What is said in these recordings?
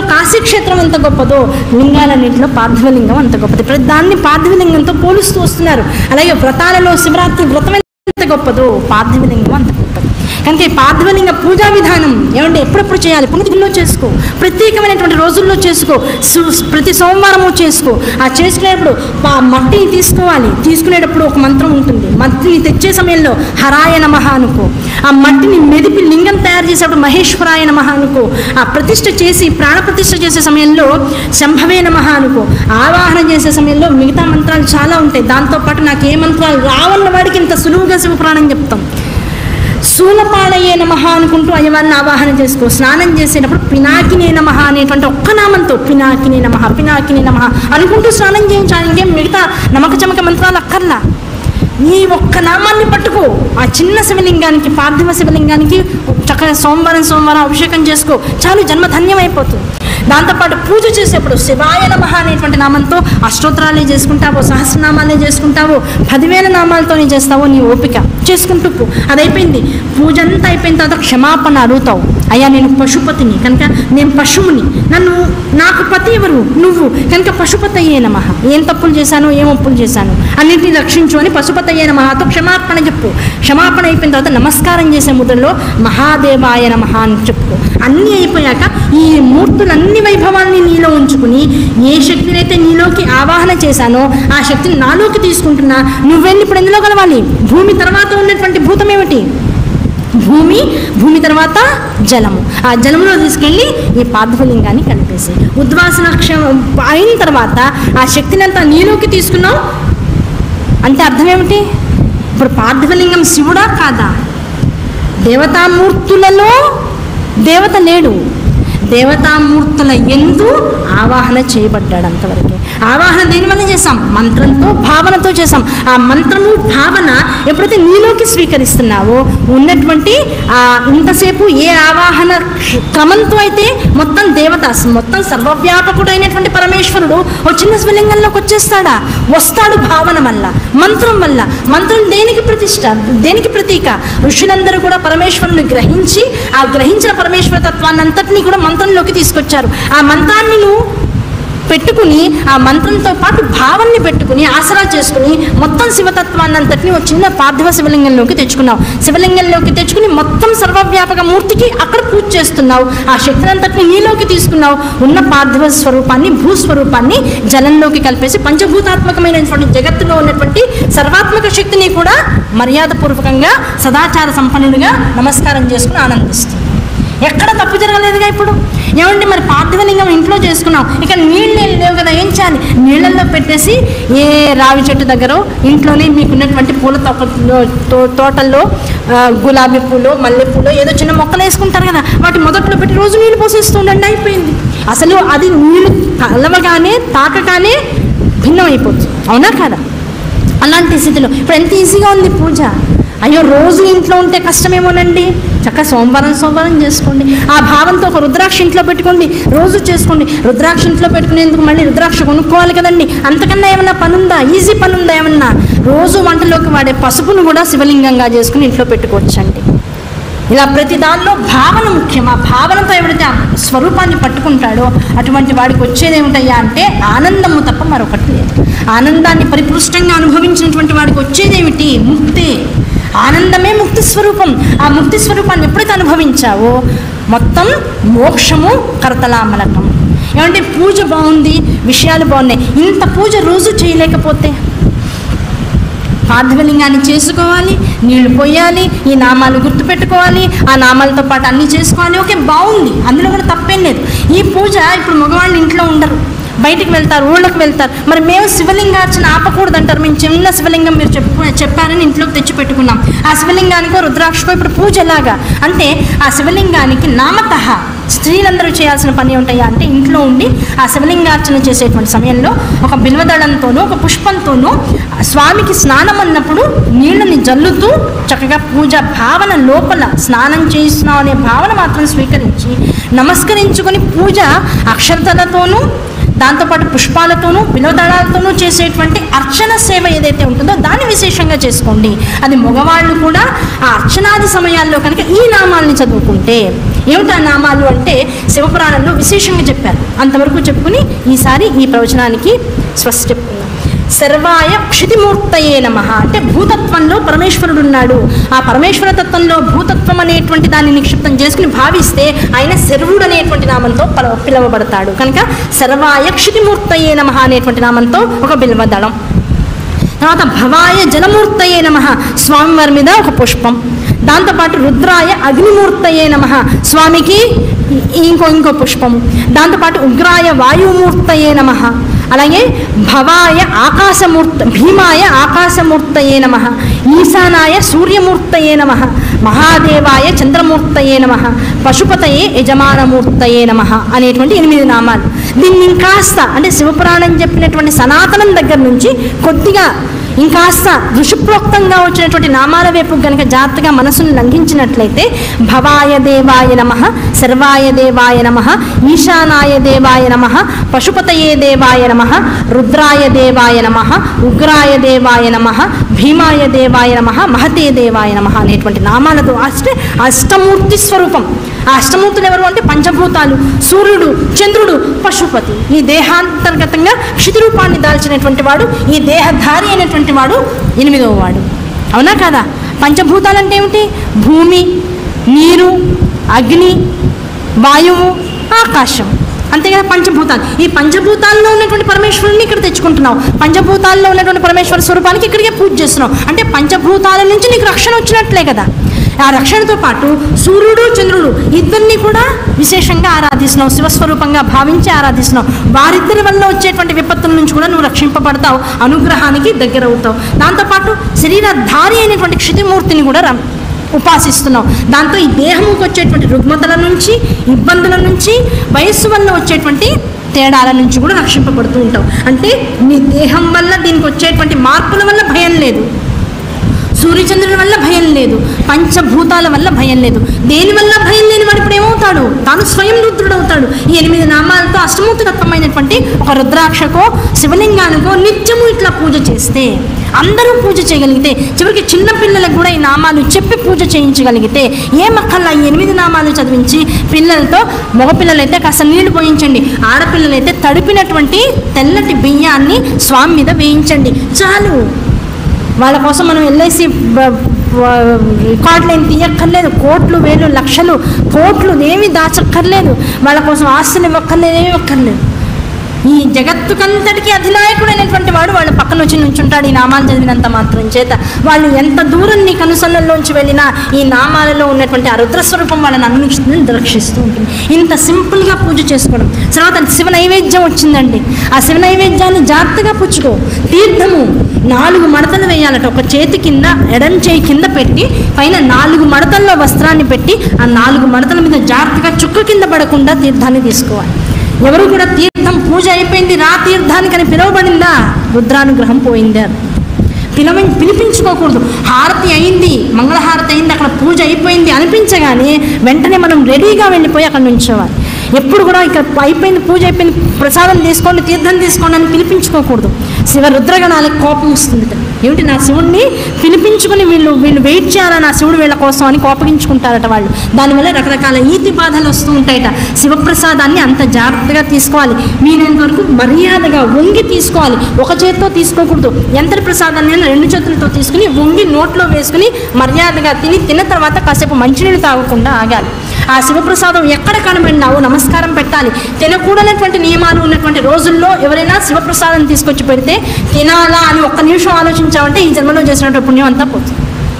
కాశీక్షేత్రం ఎంత గొప్పదో లింగాలన్నింటిలో పార్థివలింగం అంత గొప్పది. ప్రతి దాన్ని పార్థివలింగంతో పోలుస్తూ వస్తున్నారు. అలాగే వ్రతాలలో శివరాత్రి వ్రతం ఎంత గొప్పదో పార్థివలింగం అంత గొప్పది. కనుక ఈ పార్థివలింగ పూజా విధానం ఏమంటే ఎప్పుడెప్పుడు చేయాలి? పుణ్యతిథిలో చేసుకో, ప్రత్యేకమైనటువంటి రోజుల్లో చేసుకో, ప్రతి సోమవారము చేసుకో. ఆ చేసుకునేటప్పుడు మట్టిని తీసుకోవాలి. తీసుకునేటప్పుడు ఒక మంత్రం ఉంటుంది. మట్టిని తెచ్చే సమయంలో హరాయ నమః అనుకో. ఆ మట్టిని మెదిపి లింగం తయారు చేసేటప్పుడు మహేశ్వరాయ నమః అనుకో. ఆ ప్రతిష్ఠ చేసి ప్రాణప్రతిష్ఠ చేసే సమయంలో శంభవే నమః అనుకో. ఆవాహన చేసే సమయంలో మిగతా మంత్రాలు చాలా ఉంటాయి. దాంతోపాటు నాకు ఏ మంత్రాలు రావన్న వాడికి ఇంత సులువుగా శివపురాణం చెప్తాం. శూలపాణయే నమః అనుకుంటూ అయ్యవారిని ఆవాహన చేసుకో. స్నానం చేసేటప్పుడు పినాకినే నమః అనేటువంటి ఒక్క నామంతో పినాకినే నమః పినాకినే నమః అనుకుంటూ స్నానం చేయించాలి. ఇంకేం మిగతా నమక చమక మంత్రాలు అక్కర్లా. నీ ఒక్క నామాన్ని పట్టుకో. ఆ చిన్న శివలింగానికి, పార్థివ శివలింగానికి చక్కగా సోమవారం అభిషేకం చేసుకో. చాలు, జన్మ ధన్యమైపోతుంది. దాంతోపాటు పూజ చేసేప్పుడు శివాయ నమః అనేటువంటి నామంతో అష్టోత్తరాలే చేసుకుంటావో, సహస్రనామాలే చేసుకుంటావో, 10,000 నామాలతోనే చేస్తావో నీ ఓపిక చేసుకుంటూ పో. అదైపోయింది. పూజ అంతా అయిపోయిన తర్వాత క్షమాపణ అడుగుతావు. అయ్యా నేను పశుపతిని కనుక నేను పశువుని, నాకు పతి ఎవరు? నువ్వు కనుక పశుపతి అయ్యే నమః. ఏం తప్పులు చేశాను, ఏం ఒప్పులు చేశాను అన్నింటినీ రక్షించు అని పశుపతి అయ్యే నమఃతో క్షమాపణ చెప్పు. క్షమాపణ అయిపోయిన తర్వాత నమస్కారం చేసే ముద్రలో మహాదేవాయ నమః అని చెప్పు. అన్నీ అయిపోయాక ఈ మూర్తులన్నీ వైభవాన్ని నీలో ఉంచుకుని ఏ శక్తినైతే నీలోకి ఆవాహన చేశానో ఆ శక్తిని నాలోకి తీసుకుంటున్నా. నువ్వెళ్ళి ఇప్పుడు ఎందులో కలవాలి? భూమి తర్వాత ఉన్నటువంటి భూతం ఏమిటి? భూమి తర్వాత జలము. ఆ జలములో తీసుకెళ్ళి ఈ పార్థివలింగాన్ని కలిపేసి ఉద్వాసన అయిన తర్వాత ఆ శక్తిని అంతా నీలోకి తీసుకున్నావు అంటే అర్థం ఏమిటి? ఇప్పుడు పార్థివలింగం శివుడా కాదా? దేవతామూర్తులలో దేవత లేడు. దేవతామూర్తుల యందు ఆవాహన చేయబడ్డాడు. అంతవరకే. ఆవాహన దేనివల్ల చేసాం? మంత్రంతో, భావనతో చేసాం. ఆ మంత్రము, భావన ఎప్పుడైతే నీలోకి స్వీకరిస్తున్నావో ఉన్నటువంటి ఇంతసేపు ఏ ఆవాహన క్రమంతో అయితే మొత్తం దేవత, మొత్తం సర్వవ్యాపకుడైనటువంటి పరమేశ్వరుడు ఓ చిన్న శివలింగంలోకి వచ్చేస్తాడా? వస్తాడు భావన వల్ల, మంత్రం వల్ల. మంత్రం దేనికి ప్రతిష్ట, దేనికి ప్రతీక? ఋషులందరూ కూడా పరమేశ్వరుని గ్రహించి ఆ గ్రహించిన పరమేశ్వర తత్వాన్ని అంతటినీ కూడా మంత్రంలోకి తీసుకొచ్చారు. ఆ మంత్రాన్ని నువ్వు పెట్టుకుని, ఆ మంత్రంతో పాటు భావాన్ని పెట్టుకుని ఆసరా చేసుకుని మొత్తం శివతత్వాన్ని అంతటినీ ఒక చిన్న పార్థివ శివలింగంలోకి తెచ్చుకున్నావు. శివలింగంలోకి తెచ్చుకుని మొత్తం సర్వవ్యాపక మూర్తికి అక్కడ పూజ చేస్తున్నావు. ఆ శక్తిని అంతటినీ నీలోకి తీసుకున్నావు. ఉన్న పార్థివ స్వరూపాన్ని, భూస్వరూపాన్ని జలంలోకి కలిపేసి పంచభూతాత్మకమైనటువంటి జగత్తులో ఉన్నటువంటి సర్వాత్మక శక్తిని కూడా మర్యాదపూర్వకంగా సదాచార సంపన్నుడిగా నమస్కారం చేసుకుని ఆనందిస్తుంది. ఎక్కడ తప్పు జరగలేదుగా. ఇప్పుడు ఏమండి మరి పార్థివలింగం ఇంట్లో చేసుకున్నాం, ఇక నీళ్ళు లేవు కదా, ఏం చేయాలి? నీళ్ళల్లో పెట్టేసి ఏ రావి చెట్టు దగ్గర ఇంట్లోనే మీకున్నటువంటి పూల తోటల్లో గులాబీ పూలు, మల్లె పూలు, ఏదో చిన్న మొక్కలు వేసుకుంటారు కదా, వాటి మొదట్లో పెట్టి రోజు నీళ్ళు పోసేస్తుండండి. అయిపోయింది. అసలు అది నీళ్ళు కలవగానే, తాకగానే భిన్నమైపోతుంది. అవునా కదా? అలాంటి స్థితిలో ఇప్పుడు ఎంత ఈజీగా ఉంది పూజ. అయ్యో రోజు ఇంట్లో ఉంటే కష్టమేమోనండి. చక్కగా సోమవారం చేసుకోండి. ఆ భావంతో ఒక రుద్రాక్ష ఇంట్లో పెట్టుకోండి, రోజు చేసుకోండి. రుద్రాక్ష ఇంట్లో పెట్టుకునేందుకు మళ్ళీ రుద్రాక్ష కొనుక్కోవాలి కదండి. అంతకన్నా ఏమన్నా పని ఉందా? ఈజీ పని ఉందా ఏమన్నా? రోజు వంటలోకి వాడే పసుపును కూడా శివలింగంగా చేసుకుని ఇంట్లో పెట్టుకోవచ్చండి. ఇలా ప్రతి దానిలో భావన ముఖ్యం. ఆ భావనతో ఎవరైతే ఆ స్వరూపాన్ని పట్టుకుంటాడో అటువంటి వాడికి వచ్చేది ఏమిటయ్యా అంటే ఆనందము తప్ప మరొకటి లేదు. ఆనందాన్ని పరిపుష్టంగా అనుభవించినటువంటి వాడికి వచ్చేదేమిటి? ముక్తి. ఆనందమే ముక్తి స్వరూపం. ఆ ముక్తి స్వరూపాన్ని ఎప్పుడైతే అనుభవించావో మొత్తం మోక్షము కరతలామలకం. ఏమంటే పూజ బాగుంది, విషయాలు బాగున్నాయి. ఇంత పూజ రోజు చేయలేకపోతే పార్థివలింగాన్ని చేసుకోవాలి, నీళ్లు పోయాలి, ఈ నామాలు గుర్తుపెట్టుకోవాలి, ఆ నామాలతో పాటు అన్నీ చేసుకోవాలి. ఓకే, బాగుంది, అందులో కూడా తప్పేం లేదు. ఈ పూజ ఇప్పుడు మగవాళ్ళు ఇంట్లో ఉండరు, బయటికి వెళ్తారు, ఊళ్ళకి వెళ్తారు. మరి మేము శివలింగార్చన ఆపకూడదు అంటారు. మేము చిన్న శివలింగం మీరు చెప్పారని ఇంట్లోకి తెచ్చి పెట్టుకున్నాం. ఆ శివలింగానికో రుద్రాక్షకో ఇప్పుడు పూజ ఎలాగా అంటే ఆ శివలింగానికి నామతః స్త్రీలందరూ చేయాల్సిన పని ఉంటాయా అంటే ఇంట్లో ఉండి ఆ శివలింగార్చన చేసేటువంటి సమయంలో ఒక బిల్వదళంతోనూ ఒక పుష్పంతోనూ స్వామికి స్నానం అన్నప్పుడు నీళ్ళని జల్లుతూ చక్కగా పూజ భావన లోపల స్నానం చేస్తున్నాం అనే భావన మాత్రం స్వీకరించి నమస్కరించుకొని పూజ అక్షరతలతోనూ దాంతోపాటు పుష్పాలతోనూ బిల్వదళాలతోనూ చేసేటువంటి అర్చన సేవ ఏదైతే ఉంటుందో దాన్ని విశేషంగా చేసుకోండి. అది మగవాళ్ళు కూడా ఆ అర్చనాది సమయాల్లో కనుక ఈ నామాలని చదువుకుంటే, ఏమిటి ఆ నామాలు అంటే శివపురాణంలో విశేషంగా చెప్పారు. అంతవరకు చెప్పుకుని ఈసారి ఈ ప్రవచనానికి స్వస్తి చెప్పుకుందాం. సర్వాయ క్షితిమూర్తయే నమః అంటే భూతత్వంలో పరమేశ్వరుడు ఉన్నాడు. ఆ పరమేశ్వర తత్వంలో భూతత్వం అనేటువంటి దాన్ని నిక్షిప్తం చేసుకుని భావిస్తే ఆయన శర్వుడు అనేటువంటి నామంతో పిలువబడతాడు. కనుక సర్వాయ క్షితిమూర్తయే నమః అనేటువంటి నామంతో ఒక బిల్వదళం. తర్వాత భవాయ జలమూర్తయే నమః స్వామివారి మీద ఒక పుష్పం. దాంతోపాటు రుద్రాయ అగ్నిమూర్తయే నమః స్వామికి ఇంకో పుష్పము. దాంతోపాటు ఉగ్రాయ వాయుమూర్తయే నమః, అలాగే భవాయ భీమాయ ఆకాశమూర్తయే నమః, ఈశానాయ సూర్యమూర్తయే నమః, మహాదేవాయ చంద్రమూర్తయే నమః, పశుపతయే యజమానమూర్తయే నమః అనేటువంటి 8 నామాలు. దీన్ని ఇంకాస్త అంటే శివపురాణం చెప్పినటువంటి సనాతనం దగ్గర నుంచి కొద్దిగా ఇంకాస్త ఋషిప్రోక్తంగా వచ్చినటువంటి నామాల వైపు కనుక జాగ్రత్తగా మనసును లంఘించినట్లయితే భవాయ దేవాయ నమః, సర్వాయ దేవాయ నమః, ఈశానాయ దేవాయ నమః, పశుపతయే దేవాయ నమః, రుద్రాయ దేవాయ నమః, ఉగ్రాయ దేవాయ నమః, భీమాయ దేవాయ నమః, మహతే దేవాయ నమః అనేటువంటి నామాలతో అష్టమూర్తి స్వరూపం. ఆ అష్టమూర్తులు ఎవరు అంటే పంచభూతాలు, సూర్యుడు, చంద్రుడు, పశుపతి. ఈ దేహాంతర్గతంగా క్షితి రూపాన్ని దాల్చినటువంటి వాడు, ఈ దేహధారి అయినటువంటి వాడు 8వ వాడు. అవునా కాదా? పంచభూతాలు అంటే ఏమిటి? భూమి, నీరు, అగ్ని, వాయువు, ఆకాశం. అంతే కదా పంచభూతాలు. ఈ పంచభూతాల్లో ఉన్నటువంటి పరమేశ్వరుని ఇక్కడ తెచ్చుకుంటున్నావు. పంచభూతాల్లో ఉన్నటువంటి పరమేశ్వర స్వరూపానికి ఇక్కడికే పూజ చేస్తున్నావు. అంటే పంచభూతాల నుంచి నీకు రక్షణ వచ్చినట్లే కదా. ఆ రక్షణతో పాటు సూర్యుడు, చంద్రుడు ఇద్దరిని కూడా విశేషంగా ఆరాధిస్తున్నావు, శివస్వరూపంగా భావించి ఆరాధిస్తున్నావు. వారిద్దరి వల్ల వచ్చేటువంటి విపత్తుల నుంచి కూడా నువ్వు రక్షింపబడతావు, అనుగ్రహానికి దగ్గర అవుతావు. దాంతోపాటు శరీరధారి అయినటువంటి క్షితిమూర్తిని కూడా ఉపాసిస్తున్నావు. దాంతో ఈ దేహంకి వచ్చేటువంటి రుగ్మతల నుంచి, ఇబ్బందుల నుంచి, వయస్సు వల్ల వచ్చేటువంటి తేడాల నుంచి కూడా రక్షింపబడుతూ ఉంటావు. అంటే నీ దేహం వల్ల దీనికి వచ్చేటువంటి మార్పుల వల్ల భయం లేదు, సూర్యచంద్రుని వల్ల భయం లేదు, పంచభూతాల వల్ల భయం లేదు. దేనివల్ల భయం లేని వాడు ఇప్పుడు ఏమవుతాడు? తాను స్వయం రుద్రుడు అవుతాడు. ఈ 8 నామాలతో అష్టమూర్తి తత్వమైనటువంటి ఒక రుద్రాక్షకో శివలింగానికో నిత్యము ఇట్లా పూజ చేస్తే, అందరూ పూజ చేయగలిగితే, చివరికి చిన్నపిల్లలకు కూడా ఈ నామాలు చెప్పి పూజ చేయించగలిగితే, ఏమక్కల్లా ఈ 8 నామాలు చదివించి పిల్లలతో, మగపిల్లలైతే కాస్త నీళ్లు పోయించండి, ఆడపిల్లలైతే తడిపినటువంటి తెల్లటి బియ్యాన్ని స్వామి మీద వేయించండి చాలు. వాళ్ళ కోసం మనం ఎల్ఐసి రికార్డులు ఏం తీయక్కర్లేదు, కోట్లు, వేలు, లక్షలు, కోట్లు ఏమీ దాచక్కర్లేదు, వాళ్ళ కోసం ఆస్తులు ఇవ్వక్కర్లేదు, ఏమి ఇవ్వక్కర్లేదు. ఈ జగత్తుకంతటికి అధినాయకుడైనటువంటి వాడు వాళ్ళ పక్కన వచ్చి నుంచుంటాడు ఈ నామాలు చదివినంత మాత్రం చేత. వాళ్ళు ఎంత దూరం నీ కనుసన్నల్లోంచి వెళ్ళినా ఈ నామాలలో ఉన్నటువంటి ఆ రుద్రస్వరూపం వాళ్ళని అన్నింటిని రక్షిస్తూ ఉంటుంది. ఇంత సింపుల్గా పూజ చేసుకోవడం. తర్వాత శివ నైవేద్యం వచ్చిందండి. ఆ శివ నైవేద్యాన్ని జాగ్రత్తగా పుచ్చుకో. తీర్థము 4 మడతలు వేయాలట. ఒక చేతి కింద, ఎడం చేయి కింద పెట్టి పైన 4 మడతల్లో వస్త్రాన్ని పెట్టి ఆ 4 మడతల మీద జాగ్రత్తగా చుక్క కింద పడకుండా తీర్థాన్ని తీసుకోవాలి. ఎవరు కూడా తీర్థం పూజ అయిపోయింది రా తీర్థానికని పిలువబడిందా, రుద్రానుగ్రహం పోయింది. పిలిపించుకోకూడదు. హారతి అయింది, మంగళహారతి అయింది, అక్కడ పూజ అయిపోయింది అనిపించగానే వెంటనే మనం రెడీగా వెళ్ళిపోయి అక్కడ నుంచోవాలి. ఎప్పుడు కూడా ఇక్కడ అయిపోయింది, పూజ అయిపోయింది, ప్రసాదం తీసుకోండి, తీర్థం తీసుకోండి అని పిలిపించుకోకూడదు. శివ రుద్రగణాలకు కోపం వస్తుంది. ఏమిటి నా శివుడిని పిలిపించుకుని వీళ్ళు వెయిట్ చేయాలా నా శివుడు వీళ్ళ కోసం అని కోపగించుకుంటారట వాళ్ళు. దానివల్ల రకరకాల ఈతి బాధలు వస్తూ ఉంటాయట. శివప్రసాదాన్ని అంత జాగ్రత్తగా తీసుకోవాలి. వీలైనంత వరకు మర్యాదగా వంగి తీసుకోవాలి. ఒక చేతితో తీసుకోకూడదు. ఎంతటి ప్రసాదాన్ని 2 చేతులతో తీసుకుని వంగి నోట్లో వేసుకుని మర్యాదగా తిన్న తర్వాత కాసేపు మంచినీళ్ళు తాగకుండా ఆగాలి. ఆ శివప్రసాదం ఎక్కడ కనబడినావో నమస్కారం పెట్టాలి. తినకూడనటువంటి నియమాలు ఉన్నటువంటి రోజుల్లో ఎవరైనా శివప్రసాదం తీసుకొచ్చి పెడితే తినాలా అని 1 నిమిషం ఆలోచించామంటే ఈ జన్మలో చేసినటువంటి పుణ్యం అంతా పోతుంది.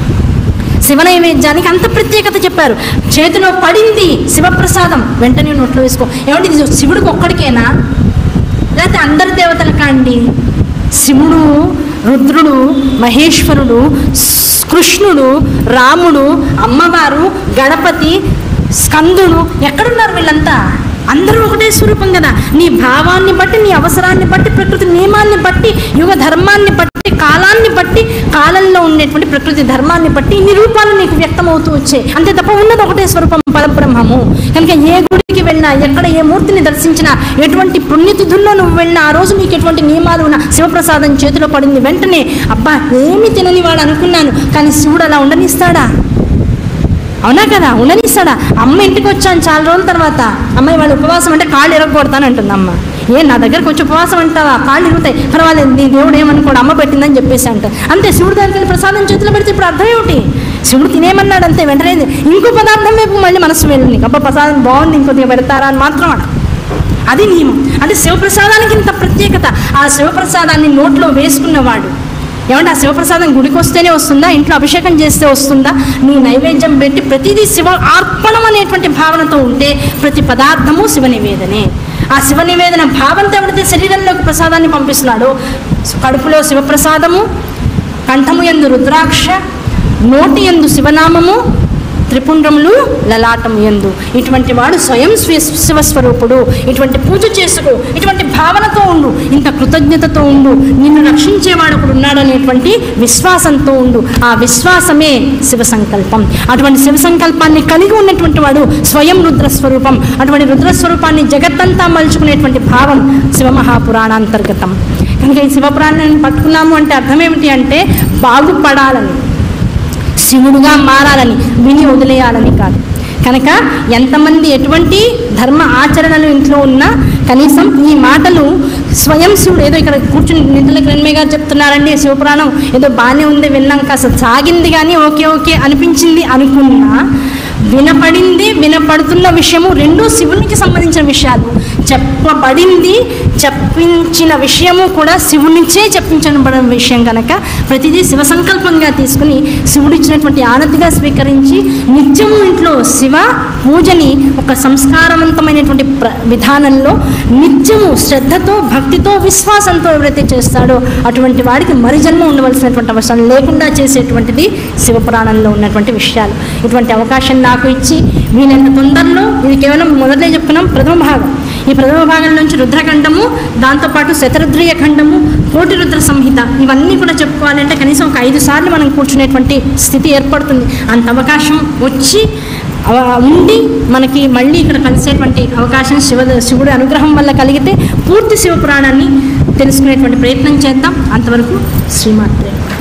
శివ నైవేద్యానికి అంత ప్రత్యేకత చెప్పారు. చేతిలో పడింది శివప్రసాదం, వెంటనే నోట్లో వేసుకో. ఏమంటే ఇది శివుడికి ఒక్కడికేనా, లేకపోతే అందరి దేవతలకా అండి? శివుడు, రుద్రుడు, మహేశ్వరుడు, కృష్ణుడు, రాముడు, అమ్మవారు, గణపతి, స్కందుడు ఎక్కడున్నారు? వీళ్ళంతా అందరూ ఒకటే స్వరూపం కదా. నీ భావాన్ని బట్టి, నీ అవసరాన్ని బట్టి, ప్రకృతి నియమాన్ని బట్టి, యుగ ధర్మాన్ని బట్టి, కాలాన్ని బట్టి కాలంలో ఉండేటువంటి ప్రకృతి ధర్మాన్ని బట్టి ఇన్ని రూపాలు నీకు వ్యక్తమవుతూ వచ్చాయి. అంతే తప్ప ఉన్నది ఒకటే స్వరూపం పరబ్రహ్మము. కనుక ఏ గుడికి వెళ్ళినా, ఎక్కడ ఏ మూర్తిని దర్శించినా, ఎటువంటి పుణ్యతిథుల్లో నువ్వు వెళ్ళినా, ఆ రోజు నీకు ఎటువంటి నియమాలు ఉన్నా శివప్రసాదం చేతిలో పడింది వెంటనే అబ్బా ఏమి తినని వాడు అనుకున్నాను, కానీ శివుడు అలా ఉండనిస్తాడా? అవునా కదా, ఉండనిస్తాడా? అమ్మ ఇంటికి వచ్చాను చాలా రోజుల తర్వాత, అమ్మాయి వాళ్ళు ఉపవాసం అంటే కాళ్ళు ఇరగొడతాను అంటుంది అమ్మ. నా దగ్గరకు వచ్చి ఉపవాసం అంటావా, కాళ్ళు ఇరుగుతాయి, పర్వాలేదు నీ దేవుడు ఏమనుకోడు, అమ్మ పెట్టిందని చెప్పేసి అంటారు. అంతే, శివుడు దగ్గరికి వెళ్ళి ప్రసాదం చేతిలో పెడితే ఇప్పుడు అర్థం ఏమిటి? శివుడు తినేమన్నాడు అంతే, వెంటనే ఇంకో పదార్థం వైపు మళ్ళీ మనసు వెళ్ళింది, అబ్బా ప్రసాదం బాగుంది ఇంకొద్దిగా పెడతారా అని మాత్రం అది నియమం. అంటే శివప్రసాదానికి ఇంత ప్రత్యేకత. ఆ శివప్రసాదాన్ని నోట్లో వేసుకున్నవాడు ఏమంటే ఆ శివప్రసాదం గుడికి వస్తేనే వస్తుందా, ఇంట్లో అభిషేకం చేస్తే వస్తుందా? నువ్వు నైవేద్యం పెట్టి ప్రతిదీ శివ అర్పణం అనేటువంటి భావనతో ఉంటే ప్రతి పదార్థము శివ నివేదనే. ఆ శివ నివేదన భావంతో ఎవరైతే శరీరంలోకి ప్రసాదాన్ని పంపిస్తున్నాడో, కడుపులో శివప్రసాదము, కంఠము యందు రుద్రాక్ష, నోటి యందు శివనామము, త్రిపుండ్రములు లలాటము యందు, ఇటువంటి వాడు స్వయం శివస్వరూపుడు. ఇటువంటి పూజ చేసుకో, ఇటువంటి భావనతో ఉండు, ఇంత కృతజ్ఞతతో ఉండు, నిన్ను రక్షించేవాడు ఒకడు ఉన్నాడు అనేటువంటి విశ్వాసంతో ఉండు. ఆ విశ్వాసమే శివ సంకల్పం. అటువంటి శివ సంకల్పాన్ని కలిగి ఉన్నటువంటి వాడు స్వయం రుద్రస్వరూపం. అటువంటి రుద్రస్వరూపాన్ని జగత్తంతా మలుచుకునేటువంటి భావం శివమహాపురాణాంతర్గతం. కనుక ఈ శివపురాణాన్ని పట్టుకున్నాము అంటే అర్థం ఏమిటి అంటే బాగుపడాలని, శివుడుగా మారాలని, విని వదిలేయాలని కాదు. కనుక ఎంతమంది ఎటువంటి ధర్మ ఆచరణలు ఇంట్లో ఉన్నా కనీసం ఈ మాటలు స్వయం శివుడు ఏదో ఇక్కడ కూర్చుని నిధుల కిరణ్మయ్య గారు చెప్తున్నారండి శివపురాణం ఏదో బాగానే ఉంది, విన్నాం, కాస్త సాగింది కానీ ఓకే అనిపించింది అనుకున్నా, వినపడింది వినపడుతున్న విషయము రెండూ శివునికి సంబంధించిన విషయాలు. చెప్పబడింది చెప్పించిన విషయము కూడా శివునిచే చెప్పించబడిన విషయం కనుక ప్రతిదీ శివ సంకల్పంగా తీసుకుని శివుడిచ్చినటువంటి ఆనతిగా స్వీకరించి నిత్యము ఇంట్లో శివ పూజని ఒక సంస్కారవంతమైనటువంటి విధానంలో నిత్యము శ్రద్ధతో, భక్తితో, విశ్వాసంతో ఎవరైతే చేస్తాడో అటువంటి వాడికి మరి జన్మ ఉండవలసినటువంటి అవసరం లేకుండా చేసేటువంటిది శివపురాణంలో ఉన్నటువంటి విషయాలు. ఇటువంటి అవకాశం నాకు ఇచ్చి వీలైనంత తొందరలో, ఇది కేవలం మొదటే చెప్పుకున్నాం ప్రథమ భాగం, ఈ ప్రథమ భాగం నుంచి రుద్రఖండము, దాంతోపాటు శతరుద్రీయ ఖండము, కోటి రుద్ర సంహిత, ఇవన్నీ కూడా చెప్పుకోవాలంటే కనీసం ఒక 5 సార్లు మనం కూర్చునేటువంటి స్థితి ఏర్పడుతుంది. అంత అవకాశం వచ్చి ఉండి మనకి మళ్ళీ ఇక్కడ కలిసేటువంటి అవకాశం శివుడి అనుగ్రహం వల్ల కలిగితే పూర్తి శివపురాణాన్ని తెలుసుకునేటువంటి ప్రయత్నం చేద్దాం. అంతవరకు శ్రీమాత్రే.